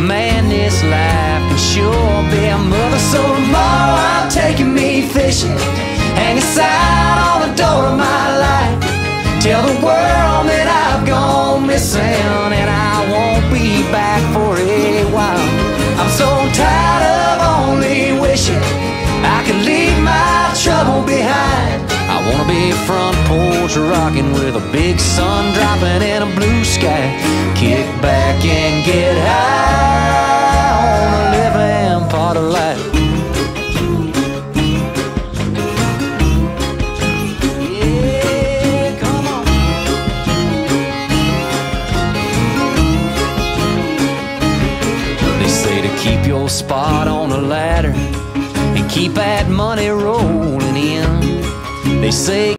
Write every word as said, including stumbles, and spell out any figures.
man, this life can sure be a mother. So tomorrow I'm taking me fishing, hang a sign on the door of my life. Tell the world that I've gone missing and I won't be back for a while. I'm so tired of only wishing I could leave my trouble behind. I wanna be front porch rocking with a big sun dropping in a blue sky. Kick back and get high on the living part of life. Yeah, come on. They say to keep your spot on the ladder and keep that money rolling in. They say